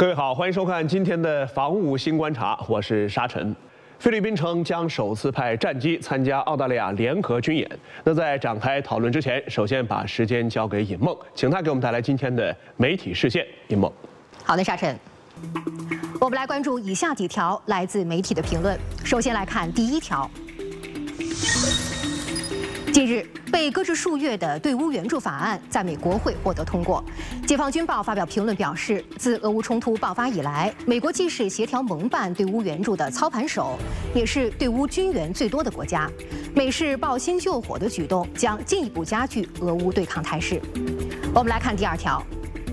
各位好，欢迎收看今天的防务新观察，我是沙尘。菲律宾称将首次派战机参加澳大利亚联合军演。那在展开讨论之前，首先把时间交给尹梦，请他给我们带来今天的媒体视线。尹梦， 好的，沙尘。我们来关注以下几条来自媒体的评论。首先来看第一条。近日，被搁置数月的对乌援助法案在美国会获得通过。解放军报发表评论表示，自俄乌冲突爆发以来，美国既是协调盟办对乌援助的操盘手，也是对乌军援最多的国家。美式抱薪救火的举动将进一步加剧俄乌对抗态势。我们来看第二条。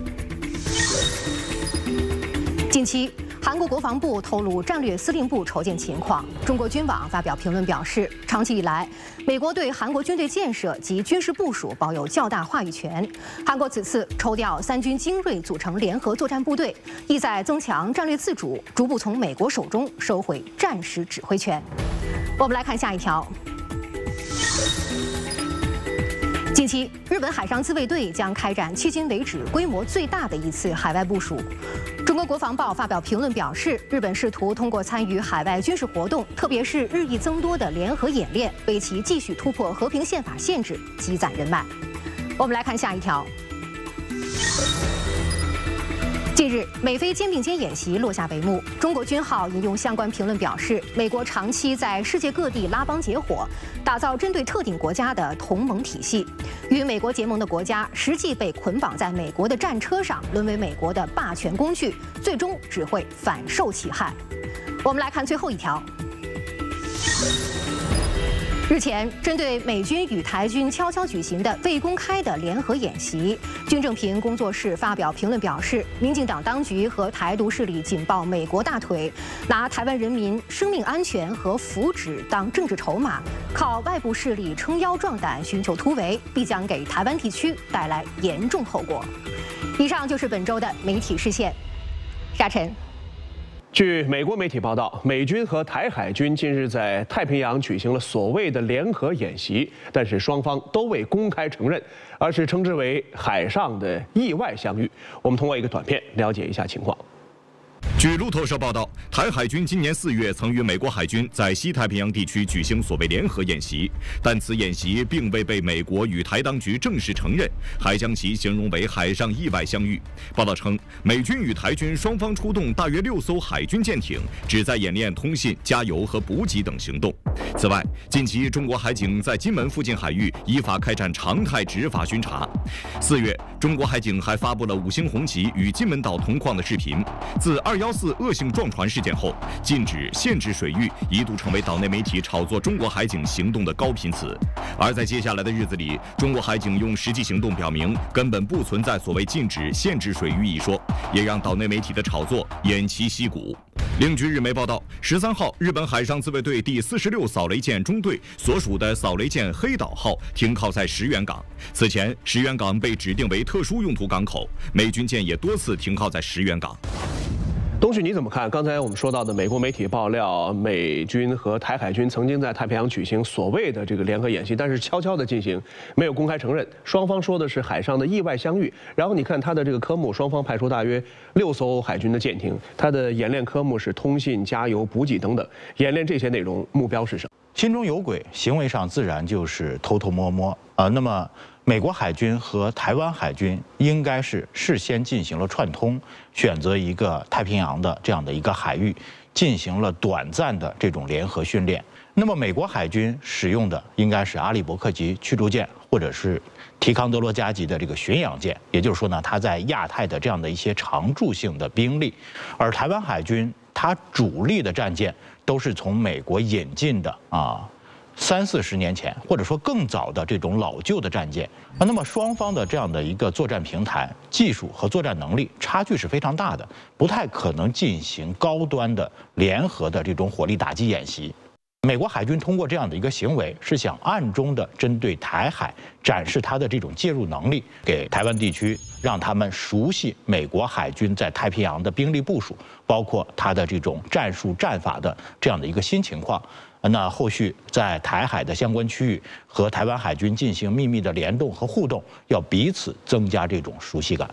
近期，韩国国防部透露战略司令部筹建情况。中国军网发表评论表示，长期以来，美国对韩国军队建设及军事部署保有较大话语权。韩国此次抽调3军精锐组成联合作战部队，意在增强战略自主，逐步从美国手中收回战时指挥权。我们来看下一条。近期，日本海上自卫队将开展迄今为止规模最大的一次海外部署。中国国防报发表评论表示，日本试图通过参与海外军事活动，特别是日益增多的联合演练，为其继续突破和平宪法限制积攒人脉。我们来看下一条。近日，美菲肩并肩演习落下帷幕。中国军号引用相关评论表示，美国长期在世界各地拉帮结伙，打造针对特定国家的同盟体系，与美国结盟的国家实际被捆绑在美国的战车上，沦为美国的霸权工具，最终只会反受其害。我们来看最后一条。日前，针对美军与台军悄悄举行的未公开的联合演习，军政平工作室发表评论表示，民进党当局和台独势力紧抱美国大腿，拿台湾人民生命安全和福祉当政治筹码，靠外部势力撑腰壮胆寻求突围，必将给台湾地区带来严重后果。以上就是本周的媒体视线。沙尘。 据美国媒体报道，美军和台海军近日在太平洋举行了所谓的联合演习，但是双方都未公开承认，而是称之为海上的意外相遇。我们通过一个短片了解一下情况。 据路透社报道，台海军今年4月曾与美国海军在西太平洋地区举行所谓联合演习，但此演习并未被美国与台当局正式承认，还将其形容为海上意外相遇。报道称，美军与台军双方出动大约6艘海军舰艇，旨在演练通信、加油和补给等行动。此外，近期中国海警在金门附近海域依法开展常态执法巡查。4月，中国海警还发布了5星红旗与金门岛同框的视频。自214恶性撞船事件后，禁止、限制水域一度成为岛内媒体炒作中国海警行动的高频词。而在接下来的日子里，中国海警用实际行动表明，根本不存在所谓禁止、限制水域一说，也让岛内媒体的炒作偃旗息鼓。另据日媒报道，13号，日本海上自卫队第46扫雷舰中队所属的扫雷舰黑岛号停靠在石垣港。此前，石垣港被指定为特殊用途港口，美军舰也多次停靠在石垣港。 东旭，你怎么看？刚才我们说到的美国媒体爆料，美军和台海军曾经在太平洋举行所谓的这个联合演习，但是悄悄的进行，没有公开承认。双方说的是海上的意外相遇。然后你看它的这个科目，双方派出大约6艘海军的舰艇，它的演练科目是通信、加油、补给等等。演练这些内容目标是什么？ 心中有鬼，行为上自然就是偷偷摸摸啊。那么，美国海军和台湾海军应该是事先进行了串通，选择一个太平洋的这样的一个海域，进行了短暂的这种联合训练。那么，美国海军使用的应该是阿利伯克级驱逐舰，或者是提康德罗加级的这个巡洋舰。也就是说呢，它在亚太的这样的一些常驻性的兵力，而台湾海军它主力的战舰都是从美国引进的30-40年前，或者说更早的这种老旧的战舰。那么双方的这样的一个作战平台、技术和作战能力差距是非常大的，不太可能进行高端的联合的这种火力打击演习。美国海军通过这样的一个行为，是想暗中的针对台海展示它的这种介入能力，给台湾地区让他们熟悉美国海军在太平洋的兵力部署，包括它的这种战术战法的这样的一个新情况。那后续在台海的相关区域和台湾海军进行秘密的联动和互动，要彼此增加这种熟悉感。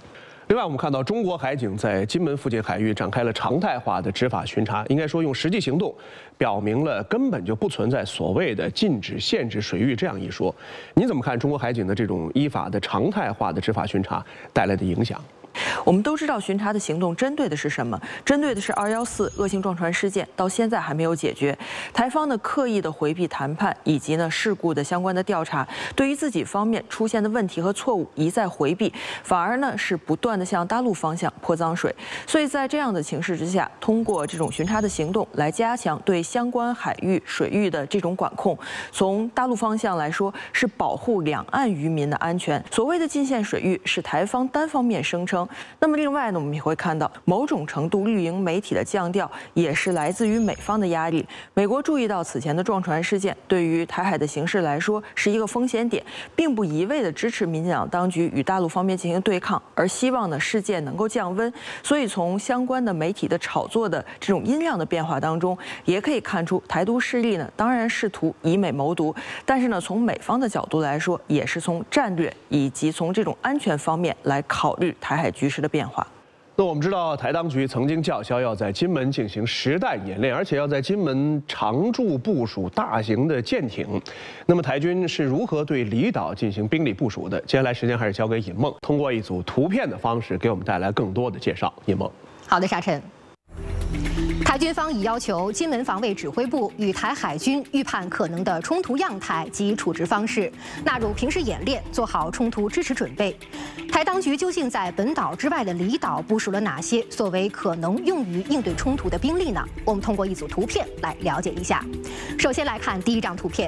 另外，我们看到中国海警在金门附近海域展开了常态化的执法巡查，应该说用实际行动表明了根本就不存在所谓的禁止、限制水域这样一说。您怎么看中国海警的这种依法的常态化的执法巡查带来的影响？ 我们都知道巡查的行动针对的是什么？针对的是214恶性撞船事件，到现在还没有解决。台方呢刻意的回避谈判以及呢事故的相关的调查，对于自己方面出现的问题和错误一再回避，反而呢是不断的向大陆方向泼脏水。所以在这样的情势之下，通过这种巡查的行动来加强对相关海域水域的这种管控。从大陆方向来说，是保护两岸渔民的安全。所谓的禁限水域是台方单方面声称。那么另外呢，我们也会看到某种程度绿营媒体的降调，也是来自于美方的压力。美国注意到此前的撞船事件对于台海的形势来说是一个风险点，并不一味的支持民进党当局与大陆方面进行对抗，而希望呢事件能够降温。所以从相关的媒体的炒作的这种音量的变化当中，也可以看出台独势力呢当然试图以美谋独，但是呢从美方的角度来说，也是从战略以及从这种安全方面来考虑台海局势的变化。 那我们知道，台当局曾经叫嚣要在金门进行实弹演练，而且要在金门常驻部署大型的舰艇。那么台军是如何对离岛进行兵力部署的？接下来时间还是交给尹梦，通过一组图片的方式给我们带来更多的介绍。尹梦， 好的，沙尘。台军方已要求金门防卫指挥部与台海军预判可能的冲突样态及处置方式，纳入平时演练，做好冲突支持准备。台当局究竟在本岛之外的离岛部署了哪些所谓可能用于应对冲突的兵力呢？我们通过一组图片来了解一下。首先来看第一张图片。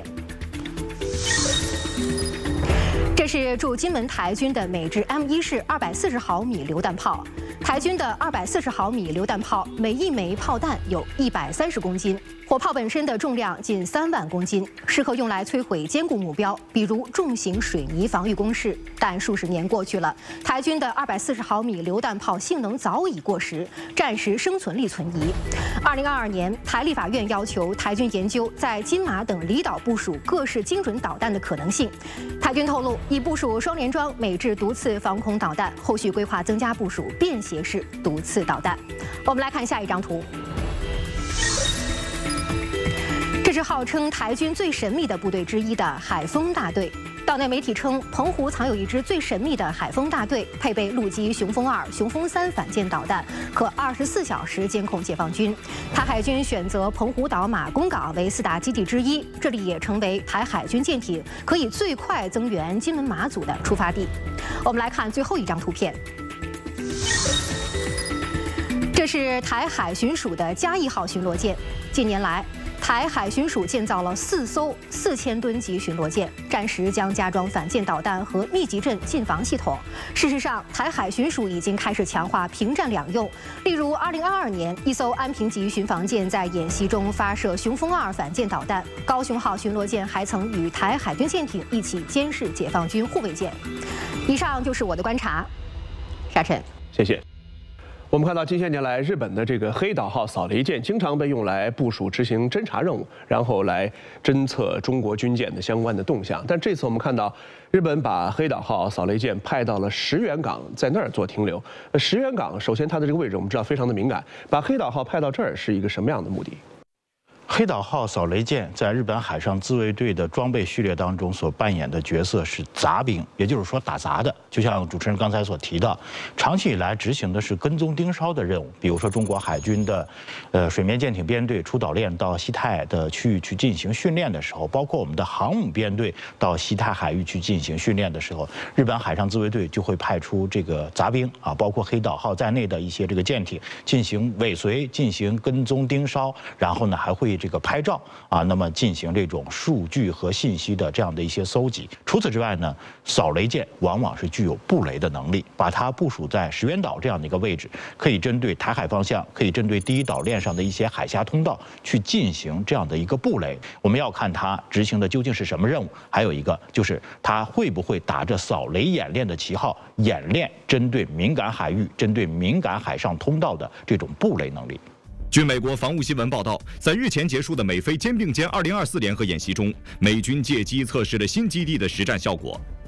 这是驻金门台军的美制 M1式240毫米榴弹炮。台军的240毫米榴弹炮，每一枚炮弹有130公斤，火炮本身的重量近3万公斤，适合用来摧毁坚固目标，比如重型水泥防御工事。但数十年过去了，台军的240毫米榴弹炮性能早已过时，战时生存力存疑。2022年，台立法院要求台军研究在金马等离岛部署各式精准导弹的可能性。台军透露，已部署双联装美制毒刺防空导弹，后续规划增加部署便携式毒刺导弹。我们来看下一张图。这是号称台军最神秘的部队之一的海风大队。岛内媒体称，澎湖藏有一支最神秘的海风大队，配备陆基雄风2、雄风3反舰导弹，可24小时监控解放军。台海军选择澎湖岛马公港为4大基地之一，这里也成为台海军舰艇可以最快增援金门马祖的出发地。我们来看最后一张图片。这是台海巡署的嘉义号巡逻舰。近年来，台海巡署建造了4艘4000吨级巡逻舰，战时将加装反舰导弹和密集阵近防系统。事实上，台海巡署已经开始强化平战两用。例如，2022年，一艘安平级巡防舰在演习中发射雄风2反舰导弹。高雄号巡逻舰还曾与台海军舰艇一起监视解放军护卫舰。以上就是我的观察。沙尘， 谢谢。我们看到近些年来，日本的这个黑岛号扫雷舰经常被用来部署执行侦察任务，然后来侦测中国军舰的相关的动向。但这次我们看到，日本把黑岛号扫雷舰派到了石垣港，在那儿做停留。石垣港首先它的这个位置我们知道非常的敏感，把黑岛号派到这儿是一个什么样的目的？ 黑岛号扫雷舰在日本海上自卫队的装备序列当中所扮演的角色是杂兵，也就是说打杂的。就像主持人刚才所提到，长期以来执行的是跟踪盯梢的任务。比如说中国海军的水面舰艇编队出岛链到西太的区域去进行训练的时候，包括我们的航母编队到西太海域去进行训练的时候，日本海上自卫队就会派出这个杂兵啊，包括黑岛号在内的一些这个舰艇进行尾随、进行跟踪盯梢，然后呢还会这个拍照啊，那么进行这种数据和信息的这样的一些搜集。除此之外呢，扫雷舰往往是具有布雷的能力，把它部署在石垣岛这样的一个位置，可以针对台海方向，可以针对第一岛链上的一些海峡通道去进行这样的一个布雷。我们要看它执行的究竟是什么任务，还有一个就是它会不会打着扫雷演练的旗号演练针对敏感海域、针对敏感海上通道的这种布雷能力。 据美国防务新闻报道，在日前结束的美菲肩并肩2024联合演习中，美军借机测试了新基地的实战效果。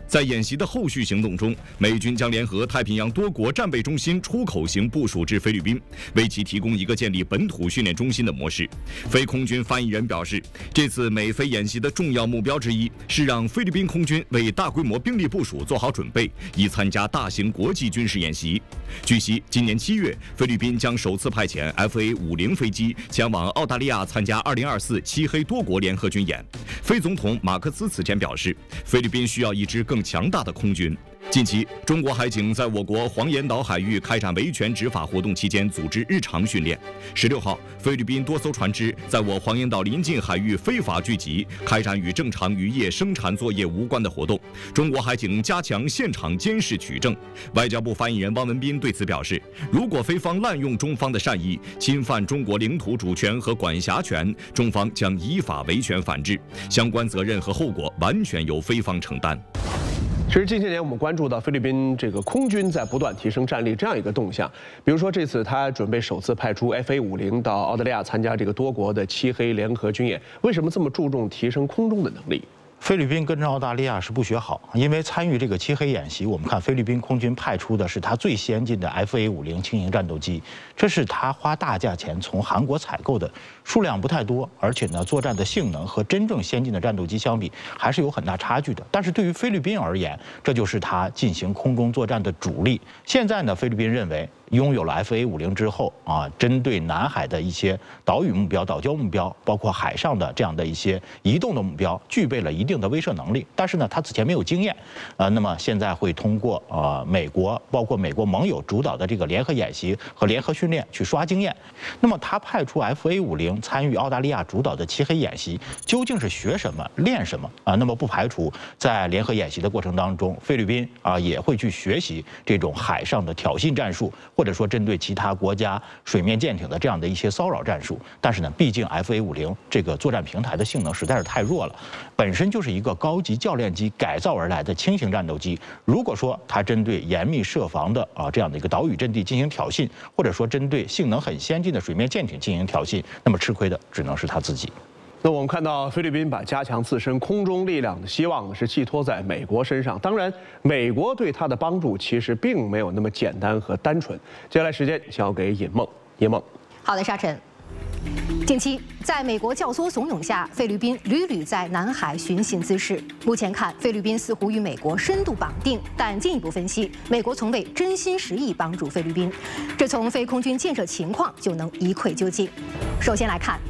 在演习的后续行动中，美军将联合太平洋多国战备中心出口型部署至菲律宾，为其提供一个建立本土训练中心的模式。菲空军发言人表示，这次美菲演习的重要目标之一是让菲律宾空军为大规模兵力部署做好准备，以参加大型国际军事演习。据悉，今年7月，菲律宾将首次派遣 FA-50飞机前往澳大利亚参加2024漆黑多国联合军演。菲总统马克思此前表示，菲律宾需要一支更强大的空军。近期，中国海警在我国黄岩岛海域开展维权执法活动期间，组织日常训练。16号，菲律宾多艘船只在我黄岩岛临近海域非法聚集，开展与正常渔业生产作业无关的活动。中国海警加强现场监视取证。外交部发言人汪文斌对此表示，如果菲方滥用中方的善意，侵犯中国领土主权和管辖权，中方将依法维权反制，相关责任和后果完全由菲方承担。 其实近些年我们关注到菲律宾这个空军在不断提升战力这样一个动向，比如说这次他准备首次派出 FA-50到澳大利亚参加这个多国的漆黑联合军演，为什么这么注重提升空中的能力？ 菲律宾跟着澳大利亚是不学好，因为参与这个漆黑演习，我们看菲律宾空军派出的是它最先进的 FA-50轻型战斗机，这是他花大价钱从韩国采购的，数量不太多，而且呢，作战的性能和真正先进的战斗机相比还是有很大差距的。但是对于菲律宾而言，这就是它进行空中作战的主力。现在呢，菲律宾认为，拥有了 FA-50之后针对南海的一些岛屿目标、岛礁目标，包括海上的这样的一些移动的目标，具备了一定的威慑能力。但是呢，他此前没有经验，那么现在会通过美国，包括美国盟友主导的这个联合演习和联合训练去刷经验。那么他派出 FA-50参与澳大利亚主导的漆黑演习，究竟是学什么、练什么那么不排除在联合演习的过程当中，菲律宾也会去学习这种海上的挑衅战术，或者说针对其他国家水面舰艇的这样的一些骚扰战术。但是呢，毕竟 FA-50这个作战平台的性能实在是太弱了，本身就是一个高级教练机改造而来的轻型战斗机。如果说它针对严密设防的这样的一个岛屿阵地进行挑衅，或者说针对性能很先进的水面舰艇进行挑衅，那么吃亏的只能是他自己。 那我们看到菲律宾把加强自身空中力量的希望呢，是寄托在美国身上。当然，美国对他的帮助其实并没有那么简单和单纯。接下来时间交给尹梦，尹梦。 好的，沙尘。近期，在美国教唆怂恿下，菲律宾屡屡在南海寻衅滋事。目前看，菲律宾似乎与美国深度绑定，但进一步分析，美国从未真心实意帮助菲律宾。这从菲空军建设情况就能一窥究竟。首先来看。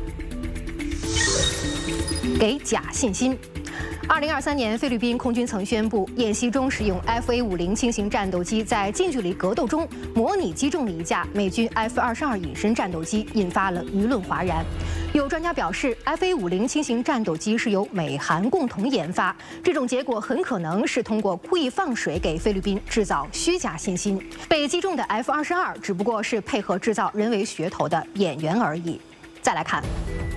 给假信心。2023年，菲律宾空军曾宣布，演习中使用 FA-50轻型战斗机在近距离格斗中模拟击中了一架美军 F-22隐身战斗机，引发了舆论哗然。有专家表示 ，FA-50轻型战斗机是由美韩共同研发，这种结果很可能是通过故意放水给菲律宾制造虚假信心。被击中的 F-22只不过是配合制造人为噱头的演员而已。再来看。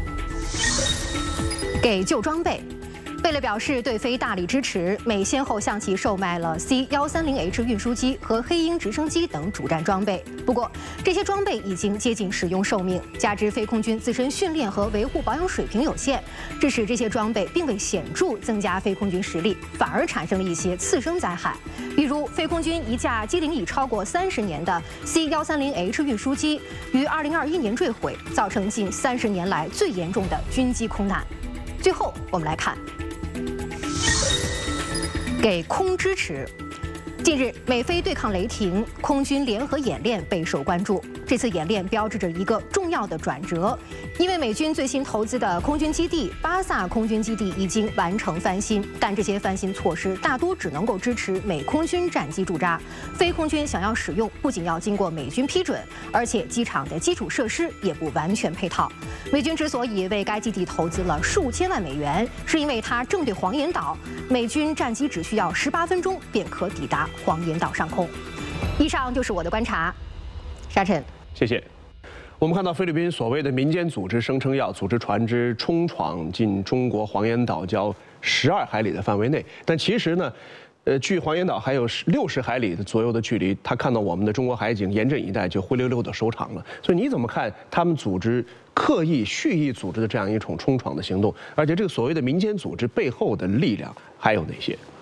给旧装备，为了表示对菲大力支持，美先后向其售卖了 C-130H 运输机和黑鹰直升机等主战装备。不过，这些装备已经接近使用寿命，加之菲空军自身训练和维护保养水平有限，致使这些装备并未显著增加菲空军实力，反而产生了一些次生灾害。比如，菲空军一架机龄已超过30年的 C-130H 运输机于2021年坠毁，造成近30年来最严重的军机空难。最后，我们来看，给空支持。近日，美菲对抗雷霆空军联合演练备受关注。这次演练标志着一个重要的转折，因为美军最新投资的空军基地巴萨空军基地已经完成翻新，但这些翻新措施大多只能够支持美空军战机驻扎。菲空军想要使用，不仅要经过美军批准，而且机场的基础设施也不完全配套。美军之所以为该基地投资了数千万美元，是因为它正对黄岩岛，美军战机只需要18分钟便可抵达黄岩岛上空。以上就是我的观察，沙尘。 谢谢。我们看到菲律宾所谓的民间组织声称要组织船只冲闯进中国黄岩岛礁12海里的范围内，但其实呢，距黄岩岛还有60海里的左右的距离，他看到我们的中国海警严阵以待，就灰溜溜的收场了。所以你怎么看他们组织刻意蓄意组织的这样一种冲闯的行动？而且这个所谓的民间组织背后的力量还有哪些？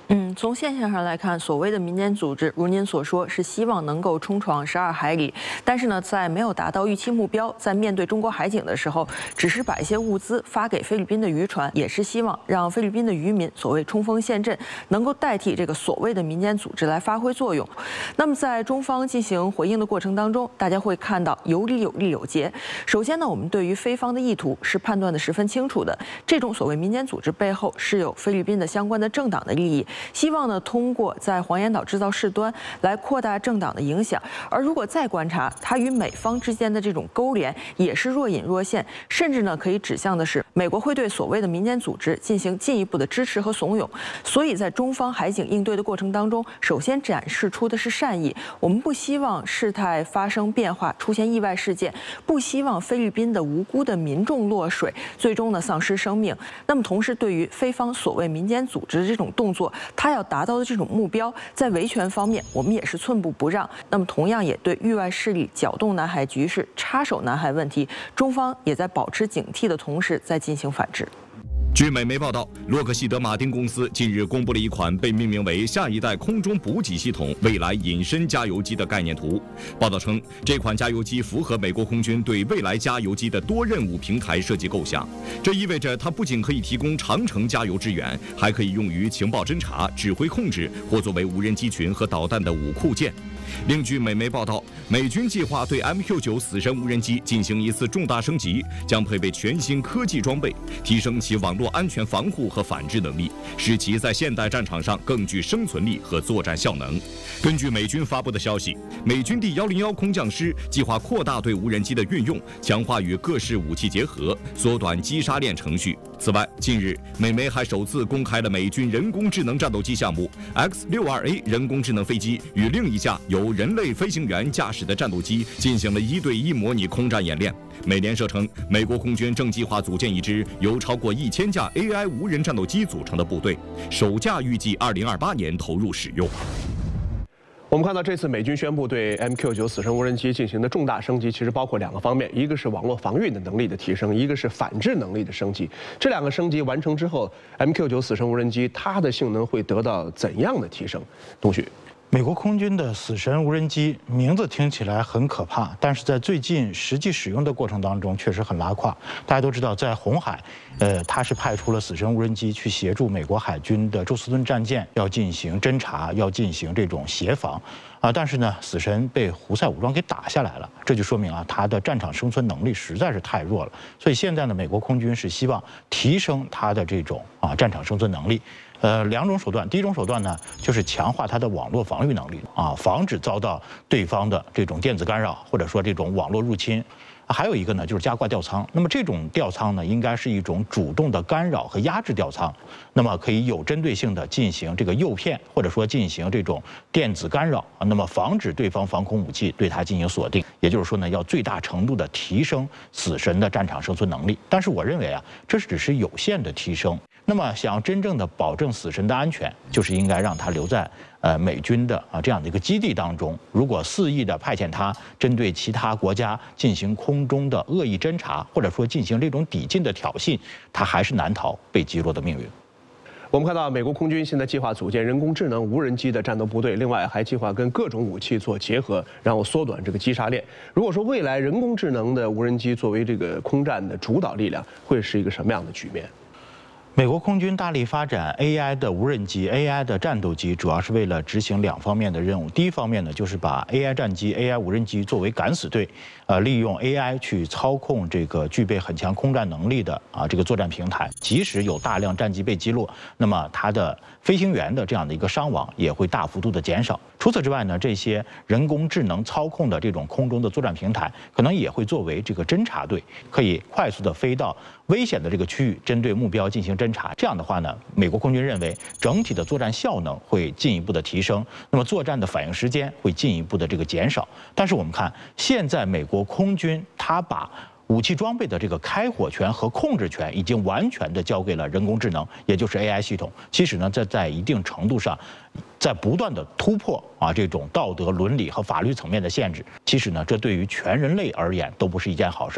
从现象上来看，所谓的民间组织，如您所说，是希望能够冲闯12海里，但是呢，在没有达到预期目标，在面对中国海警的时候，只是把一些物资发给菲律宾的渔船，也是希望让菲律宾的渔民所谓冲锋陷阵，能够代替这个所谓的民间组织来发挥作用。那么在中方进行回应的过程当中，大家会看到有理有利有节。首先呢，我们对于菲方的意图是判断的十分清楚的，这种所谓民间组织背后是有菲律宾的相关的政党的利益。希望呢，通过在黄岩岛制造事端来扩大政党的影响。而如果再观察它与美方之间的这种勾连，也是若隐若现，甚至呢可以指向的是，美国会对所谓的民间组织进行进一步的支持和怂恿。所以在中方海警应对的过程当中，首先展示出的是善意，我们不希望事态发生变化，出现意外事件，不希望菲律宾的无辜的民众落水，最终呢丧失生命。那么同时，对于菲方所谓民间组织的这种动作，他要达到的这种目标，在维权方面，我们也是寸步不让。那么，同样也对域外势力搅动南海局势、插手南海问题，中方也在保持警惕的同时，在进行反制。 据美媒报道，洛克希德马丁公司近日公布了一款被命名为下一代空中补给系统未来隐身加油机的概念图。报道称，这款加油机符合美国空军对未来加油机的多任务平台设计构想。这意味着它不仅可以提供长程加油支援，还可以用于情报侦察、指挥控制或作为无人机群和导弹的武库件。另据美媒报道，美军计划对 MQ-9死神无人机进行一次重大升级，将配备全新科技装备，提升其网络安全防护和反制能力，使其在现代战场上更具生存力和作战效能。根据美军发布的消息，美军第101空降师计划扩大对无人机的运用，强化与各式武器结合，缩短击杀链程序。此外，近日美媒还首次公开了美军人工智能战斗机项目 X-62A 人工智能飞机与另一架由人类飞行员驾驶的战斗机进行了1对1模拟空战演练。美联社称，美国空军正计划组建一支由超过1000架 AI 无人战斗机组成的部队，首架预计2028年投入使用。 我们看到这次美军宣布对 MQ-9死神无人机进行的重大升级，其实包括2个方面，一个是网络防御的能力的提升，一个是反制能力的升级。这2个升级完成之后 ，MQ-9死神无人机它的性能会得到怎样的提升？东旭。 美国空军的死神无人机名字听起来很可怕，但是在最近实际使用的过程当中确实很拉胯。大家都知道，在红海，它是派出了死神无人机去协助美国海军的宙斯盾战舰要进行侦察，要进行这种协防。但是呢，死神被胡塞武装给打下来了，这就说明啊，它的战场生存能力实在是太弱了。所以现在呢，美国空军是希望提升它的这种战场生存能力。2种手段，第一种手段呢，就是强化它的网络防御能力防止遭到对方的这种电子干扰，或者说这种网络入侵。还有一个呢，就是加挂吊舱。那么这种吊舱呢，应该是一种主动的干扰和压制吊舱，那么可以有针对性的进行这个诱骗，或者说进行这种电子干扰那么防止对方防空武器对它进行锁定。也就是说呢，要最大程度的提升死神的战场生存能力。但是我认为啊，这只是有限的提升。那么想要真正的保证死神的安全，就是应该让它留在美军的这样的一个基地当中。如果肆意的派遣它针对其他国家进行空中的恶意侦察，或者说进行这种抵近的挑衅，它还是难逃被击落的命运。 我们看到，美国空军现在计划组建人工智能无人机的战斗部队，另外还计划跟各种武器做结合，然后缩短这个击杀链。如果说未来人工智能的无人机作为这个空战的主导力量，会是一个什么样的局面？ 美国空军大力发展 AI 的无人机、AI 的战斗机，主要是为了执行2方面的任务。第一方面呢，就是把 AI 战机、AI 无人机作为敢死队，利用 AI 去操控这个具备很强空战能力的这个作战平台。即使有大量战机被击落，那么它的飞行员的这样的一个伤亡也会大幅度的减少。除此之外呢，这些人工智能操控的这种空中的作战平台，可能也会作为这个侦察队，可以快速的飞到危险的这个区域，针对目标进行侦察。这样的话呢，美国空军认为整体的作战效能会进一步的提升，那么作战的反应时间会进一步的这个减少。但是我们看，现在美国空军它把武器装备的这个开火权和控制权已经完全的交给了人工智能，也就是 AI 系统。其实呢，这在一定程度上，在不断的突破这种道德伦理和法律层面的限制。其实呢，这对于全人类而言都不是一件好事儿。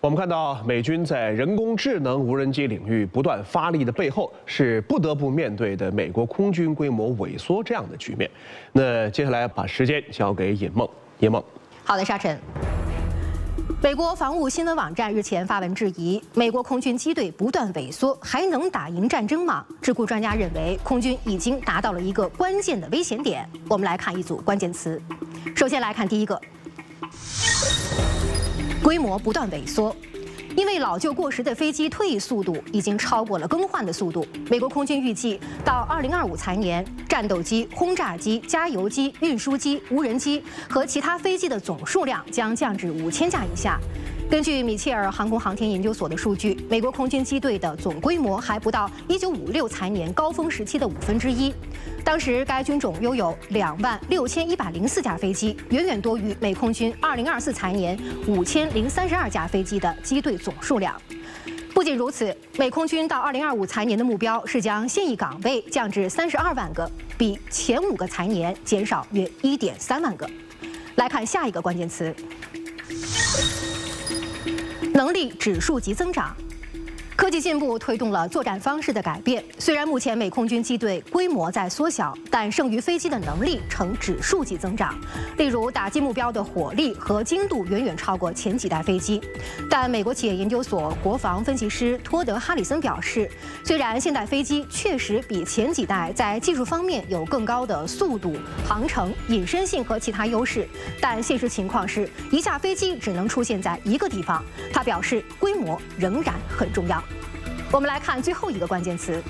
我们看到美军在人工智能无人机领域不断发力的背后，是不得不面对的美国空军规模萎缩这样的局面。那接下来把时间交给尹梦，尹梦。 好的，沙尘。美国防务新闻网站日前发文质疑，美国空军机队不断萎缩，还能打赢战争吗？智库专家认为，空军已经达到了一个关键的危险点。我们来看一组关键词。首先来看第一个。 规模不断萎缩，因为老旧过时的飞机退役速度已经超过了更换的速度。美国空军预计，到2025财年，战斗机、轰炸机、加油机、运输机、无人机和其他飞机的总数量将降至5000架以下。根据米切尔航空航天研究所的数据，美国空军机队的总规模还不到1956财年高峰时期的1/5。 当时该军种拥有26104架飞机，远远多于美空军2024财年5032架飞机的机队总数量。不仅如此，美空军到2025财年的目标是将现役岗位降至32万个，比前5个财年减少约1.3万个。来看下一个关键词：能力指数级增长。 科技进步推动了作战方式的改变。虽然目前美空军机队规模在缩小，但剩余飞机的能力呈指数级增长。例如，打击目标的火力和精度远远超过前几代飞机。但美国企业研究所国防分析师托德·哈里森表示，虽然现代飞机确实比前几代在技术方面有更高的速度、航程、隐身性和其他优势，但现实情况是，一架飞机只能出现在一个地方。他表示，规模仍然很重要。 我们来看最后一个关键词：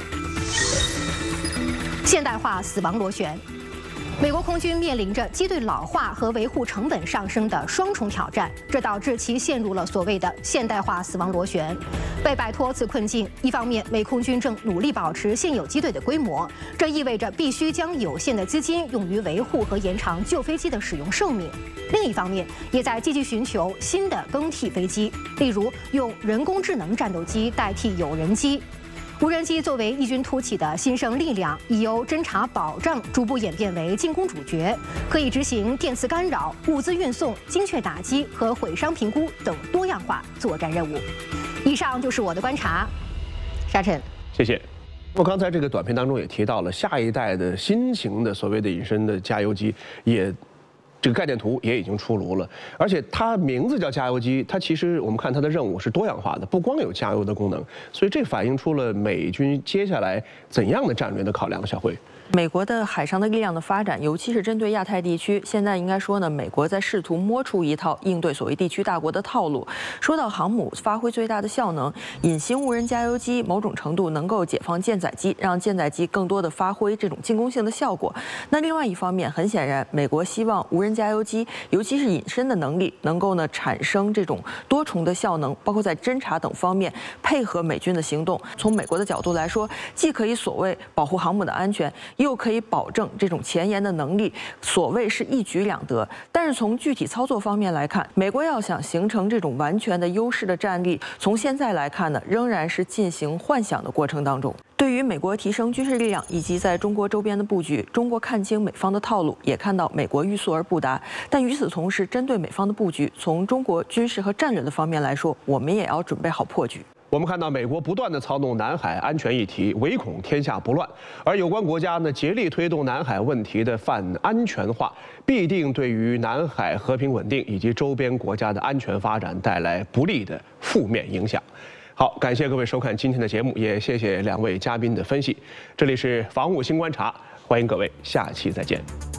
现代化死亡螺旋。美国空军面临着机队老化和维护成本上升的双重挑战，这导致其陷入了所谓的现代化死亡螺旋。为摆脱此困境，一方面，美空军正努力保持现有机队的规模，这意味着必须将有限的资金用于维护和延长旧飞机的使用寿命；另一方面，也在积极寻求新的更替飞机，例如用人工智能战斗机代替有人机。 无人机作为异军突起的新生力量，已由侦察保障逐步演变为进攻主角，可以执行电磁干扰、物资运送、精确打击和毁伤评估等多样化作战任务。以上就是我的观察，沙尘， 谢谢。我刚才这个短片当中也提到了，下一代的新型的所谓的隐身的加油机也。 这个概念图也已经出炉了，而且它名字叫加油机，它其实我们看它的任务是多样化的，不光有加油的功能，所以这反映出了美军接下来怎样的战略的考量。小慧。 美国的海上的力量的发展，尤其是针对亚太地区，现在应该说呢，美国在试图摸出一套应对所谓地区大国的套路。说到航母发挥最大的效能，隐形无人加油机某种程度能够解放舰载机，让舰载机更多的发挥这种进攻性的效果。那另外一方面，很显然，美国希望无人加油机，尤其是隐身的能力，能够呢产生这种多重的效能，包括在侦察等方面配合美军的行动。从美国的角度来说，既可以所谓保护航母的安全。 又可以保证这种前沿的能力，所谓是一举两得。但是从具体操作方面来看，美国要想形成这种完全的优势的战力，从现在来看呢，仍然是进行幻想的过程当中。对于美国提升军事力量以及在中国周边的布局，中国看清美方的套路，也看到美国欲速而不达。但与此同时，针对美方的布局，从中国军事和战略的方面来说，我们也要准备好破局。 我们看到美国不断地操弄南海安全议题，唯恐天下不乱，而有关国家呢竭力推动南海问题的泛安全化，必定对于南海和平稳定以及周边国家的安全发展带来不利的负面影响。好，感谢各位收看今天的节目，也谢谢2位嘉宾的分析。这里是防务新观察，欢迎各位下期再见。